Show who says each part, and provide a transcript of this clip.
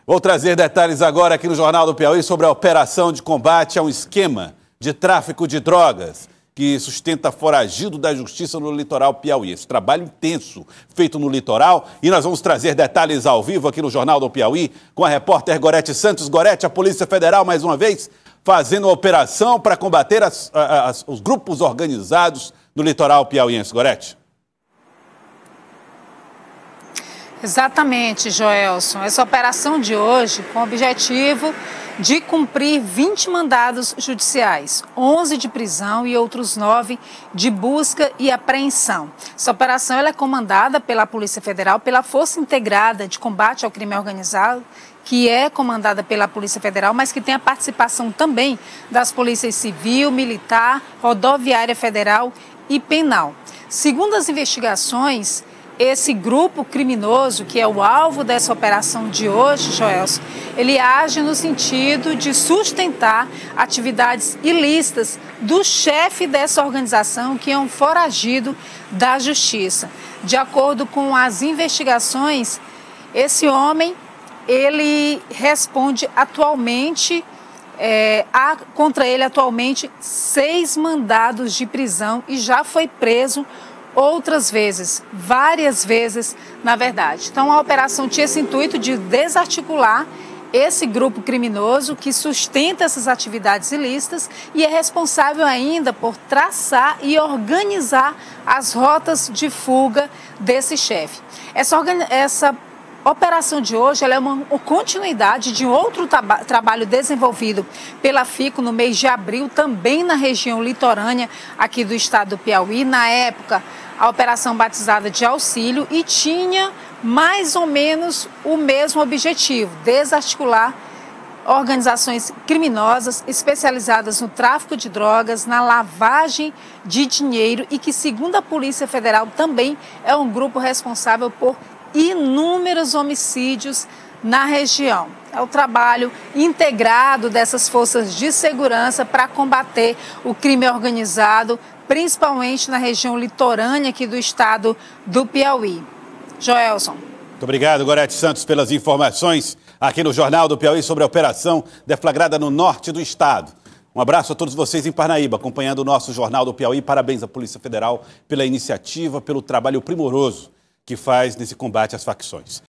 Speaker 1: Vou trazer detalhes agora aqui no Jornal do Piauí sobre a operação de combate a um esquema de tráfico de drogas que sustenta foragido da justiça no litoral Piauí. Esse trabalho intenso feito no litoral, e nós vamos trazer detalhes ao vivo aqui no Jornal do Piauí com a repórter Gorete Santos. Gorete, a Polícia Federal, mais uma vez, fazendo uma operação para combater os grupos organizados no litoral piauiense. Gorete.
Speaker 2: Exatamente, Joelson. Essa operação de hoje com o objetivo de cumprir 20 mandados judiciais, 11 de prisão e outros 9 de busca e apreensão. Essa operação ela é comandada pela Polícia Federal, pela Força Integrada de Combate ao Crime Organizado, que é comandada pela Polícia Federal, mas que tem a participação também das Polícias Civil, Militar, Rodoviária Federal e Penal. Segundo as investigações, esse grupo criminoso, que é o alvo dessa operação de hoje, Joelson, ele age no sentido de sustentar atividades ilícitas do chefe dessa organização, que é um foragido da justiça. De acordo com as investigações, esse homem, ele responde atualmente, há contra ele atualmente 6 mandados de prisão e já foi preso outras vezes, várias vezes, na verdade. Então, a operação tinha esse intuito de desarticular esse grupo criminoso que sustenta essas atividades ilícitas e é responsável ainda por traçar e organizar as rotas de fuga desse chefe. Essa operação de hoje ela é uma continuidade de outro trabalho desenvolvido pela FICO no mês de abril, também na região litorânea aqui do estado do Piauí. Na época, a operação batizada de Auxílio, e tinha mais ou menos o mesmo objetivo: desarticular organizações criminosas especializadas no tráfico de drogas, na lavagem de dinheiro e que, segundo a Polícia Federal, também é um grupo responsável por inúmeros homicídios na região. É o trabalho integrado dessas forças de segurança para combater o crime organizado, principalmente na região litorânea aqui do estado do Piauí. Joelson.
Speaker 1: Muito obrigado, Gorete Santos, pelas informações aqui no Jornal do Piauí sobre a operação deflagrada no norte do estado. Um abraço a todos vocês em Parnaíba, acompanhando o nosso Jornal do Piauí. Parabéns à Polícia Federal pela iniciativa, pelo trabalho primoroso que faz nesse combate às facções.